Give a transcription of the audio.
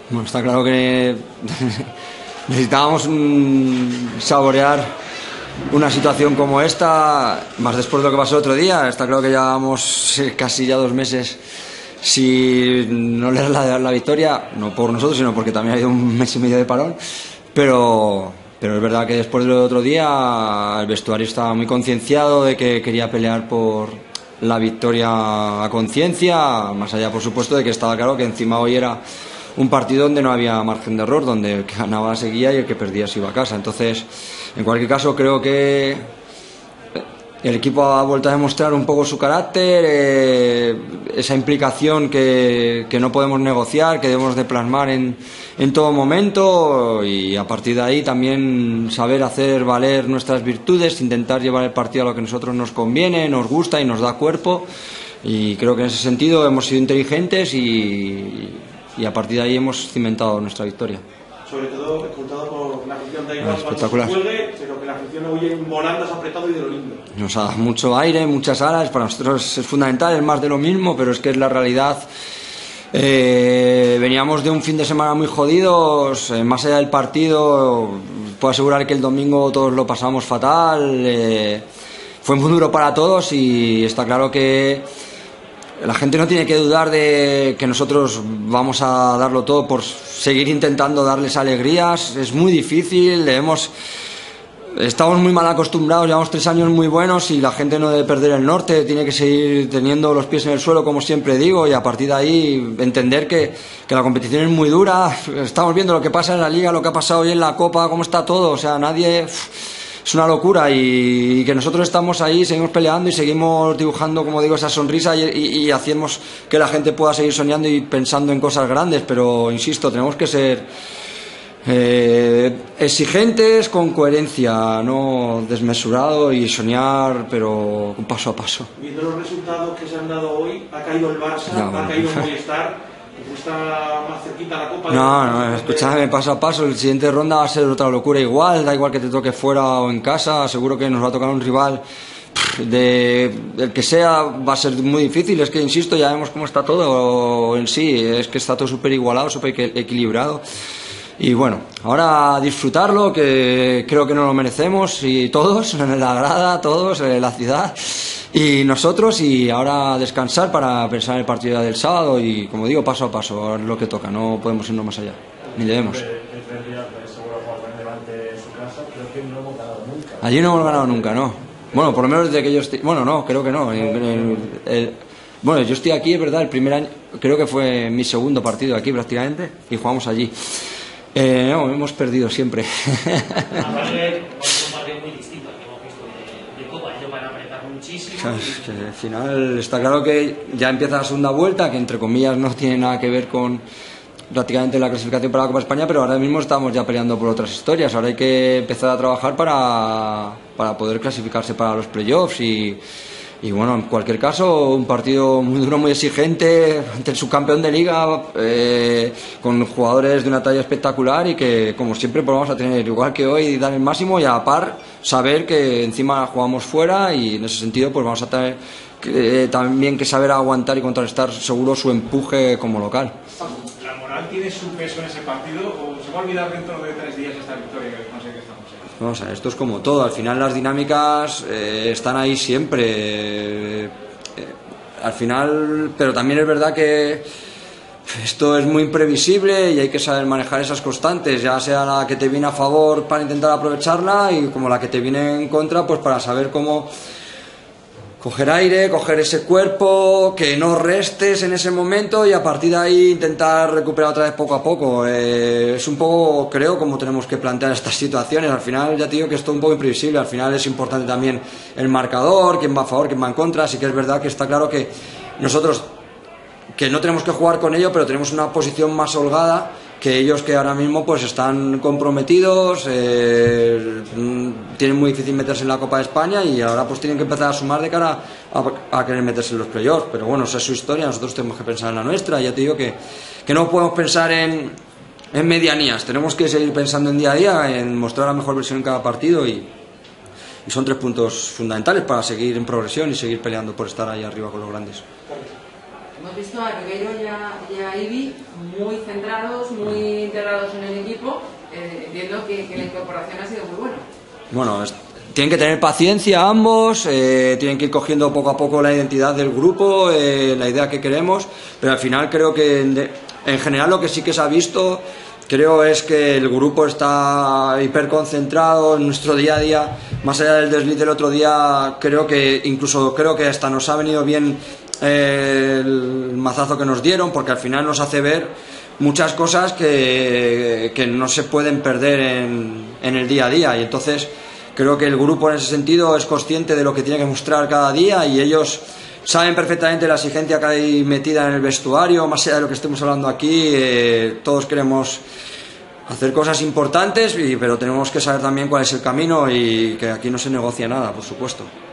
Bueno, está claro que necesitábamos saborear una situación como esta, más después de lo que pasó el otro día. Está claro que llevábamos casi ya 2 meses sin no leer la victoria, no por nosotros, sino porque también ha habido 1 mes y medio de parón, pero es verdad que después del otro día el vestuario estaba muy concienciado de que quería pelear por la victoria a conciencia, más allá por supuesto de que estaba claro que encima hoy era un partido donde no había margen de error, donde el que ganaba seguía y el que perdía se iba a casa. Entonces, en cualquier caso, creo que el equipo ha vuelto a demostrar un poco su carácter, esa implicación que no podemos negociar, que debemos de plasmar en todo momento, y a partir de ahí también saber hacer valer nuestras virtudes, intentar llevar el partido a lo que a nosotros nos conviene, nos gusta y nos da cuerpo, y creo que en ese sentido hemos sido inteligentes y a partir de ahí hemos cimentado nuestra victoria. Sobre todo escoltado por la afición, da igual espectacular. cuando se juegue, pero que la afición huye en volandas apretado y de lo lindo. Nos da mucho aire, muchas alas, para nosotros es fundamental, es más de lo mismo, pero es que es la realidad. Veníamos de un fin de semana muy jodidos, más allá del partido, puedo asegurar que el domingo todos lo pasamos fatal, fue muy duro para todos y está claro que la gente no tiene que dudar de que nosotros vamos a darlo todo por seguir intentando darles alegrías. Es muy difícil, estamos muy mal acostumbrados, llevamos 3 años muy buenos y la gente no debe perder el norte, tiene que seguir teniendo los pies en el suelo, como siempre digo, y a partir de ahí entender que la competición es muy dura. Estamos viendo lo que pasa en la Liga, lo que ha pasado hoy en la Copa, cómo está todo, o sea, nadie... Es una locura y que nosotros estamos ahí, seguimos peleando y seguimos dibujando, como digo, esa sonrisa y hacemos que la gente pueda seguir soñando y pensando en cosas grandes, pero insisto, tenemos que ser exigentes con coherencia, no desmesurado, y soñar, pero paso a paso. Viendo los resultados que se han dado hoy, ha caído el Barça, ha caído el Movistar. ¿Está más cerquita la Copa? No, escúchame, paso a paso. El siguiente ronda va a ser otra locura igual, da igual que te toque fuera o en casa, seguro que nos va a tocar un rival del que sea, va a ser muy difícil. Es que, insisto, ya vemos cómo está todo en sí, es que está todo súper igualado, súper equilibrado. Y bueno, ahora disfrutarlo, que creo que nos lo merecemos, y todos, en la grada, todos, en la ciudad y nosotros, y ahora descansar para pensar en el partido del sábado y, como digo, paso a paso, es lo que toca, no podemos irnos más allá, ni debemos. Allí no hemos ganado nunca, ¿no? Bueno, por lo menos desde que yo estoy... Bueno, no, creo que no. Bueno, yo estoy aquí, es verdad, el primer año, creo que fue mi segundo partido aquí prácticamente, y jugamos allí. No, hemos perdido siempre. Que al final está claro que ya empieza la segunda vuelta, que entre comillas no tiene nada que ver con prácticamente la clasificación para la Copa España, pero ahora mismo estamos ya peleando por otras historias. Ahora hay que empezar a trabajar para poder clasificarse para los playoffs y bueno, en cualquier caso, un partido muy duro, muy exigente ante el subcampeón de Liga, con jugadores de una talla espectacular, y que, como siempre, pues vamos a tener, igual que hoy, dar el máximo, y a la par saber que encima jugamos fuera, y en ese sentido pues vamos a tener también que saber aguantar y contrarrestar seguro su empuje como local. ¿La moral tiene su peso en ese partido o se va a olvidar dentro de 3 días esta victoria que no sé qué estamos en? Vamos a ver, esto es como todo, al final las dinámicas están ahí siempre, al final, pero también es verdad que esto es muy imprevisible y hay que saber manejar esas constantes, ya sea la que te viene a favor para intentar aprovecharla, y como la que te viene en contra, pues para saber cómo coger aire, coger ese cuerpo, que no restes en ese momento, y a partir de ahí intentar recuperar otra vez poco a poco. Es un poco, creo, como tenemos que plantear estas situaciones. Al final, ya te digo que es todo un poco imprevisible. Al final es importante también el marcador, quién va a favor, quién va en contra. Así que es verdad que está claro que nosotros, que no tenemos que jugar con ello, pero tenemos una posición más holgada que ellos, que ahora mismo pues están comprometidos, tienen muy difícil meterse en la Copa de España, y ahora pues tienen que empezar a sumar de cara a querer meterse en los playoffs. Pero bueno, esa es su historia, nosotros tenemos que pensar en la nuestra. Ya te digo que no podemos pensar en medianías, tenemos que seguir pensando en día a día, en mostrar la mejor versión en cada partido, y son 3 puntos fundamentales para seguir en progresión y seguir peleando por estar ahí arriba con los grandes. Hemos visto a Ribeiro y a Ibi muy centrados, muy integrados en el equipo. Entiendo que la incorporación ha sido muy buena. Bueno, tienen que tener paciencia ambos, tienen que ir cogiendo poco a poco la identidad del grupo, la idea que queremos, pero al final creo que en general lo que sí que se ha visto, creo, es que el grupo está hiperconcentrado en nuestro día a día. Más allá del desliz del otro día, creo que hasta nos ha venido bien el mazazo que nos dieron, porque al final nos hace ver muchas cosas que no se pueden perder en el día a día, y entonces creo que el grupo en ese sentido es consciente de lo que tiene que mostrar cada día, y ellos saben perfectamente la exigencia que hay metida en el vestuario. Más allá de lo que estemos hablando aquí, todos queremos hacer cosas importantes, pero tenemos que saber también cuál es el camino, y que aquí no se negocia nada, por supuesto.